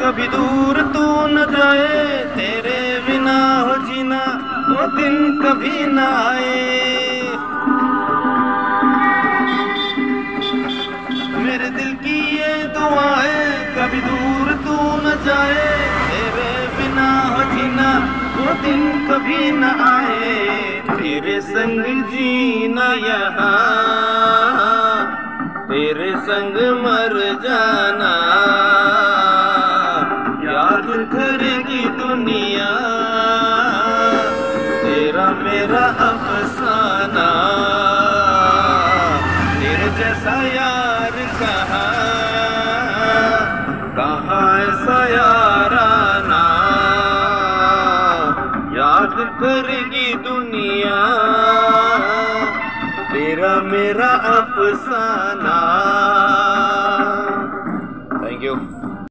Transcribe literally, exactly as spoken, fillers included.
कभी दूर तू न जाए, तेरे बिना हो जीना वो दिन कभी न आए। मेरे दिल की ये दुआ है, कभी दूर तू न जाए, तेरे बिना हो जीना वो दिन कभी न आए। तेरे संग जीना यहाँ, तेरे संग मर जाना, याद करेगी दुनिया तेरा मेरा अफसाना। तेरे जैसा यार कहाँ, कहाँ ऐसा याराना, याद करेगी दुनिया तेरा मेरा अफसाना। Thank you.